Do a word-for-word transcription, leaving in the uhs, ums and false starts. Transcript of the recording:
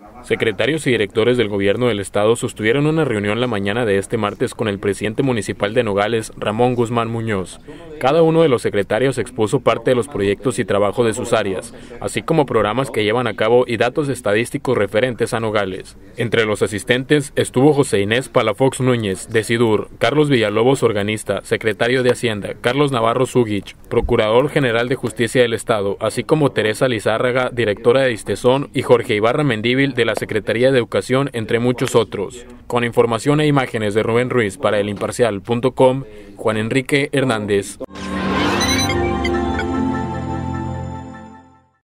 Secretarios y directores del gobierno del estado sostuvieron una reunión la mañana de este martes con el presidente municipal de Nogales, Ramón Guzmán Muñoz. Cada uno de los secretarios expuso parte de los proyectos y trabajo de sus áreas, así como programas que llevan a cabo y datos estadísticos referentes a Nogales. Entre los asistentes estuvo José Inés Palafox Núñez, de SIDUR, Carlos Villalobos, organista, secretario de Hacienda, Carlos Navarro Zúguich, procurador general de Justicia del Estado, así como Teresa Lizárraga, directora de Istezón, y Jorge Ibarra Mendívil, de la Secretaría de Educación, entre muchos otros. Con información e imágenes de Rubén Ruiz para el imparcial punto com, Juan Enrique Hernández.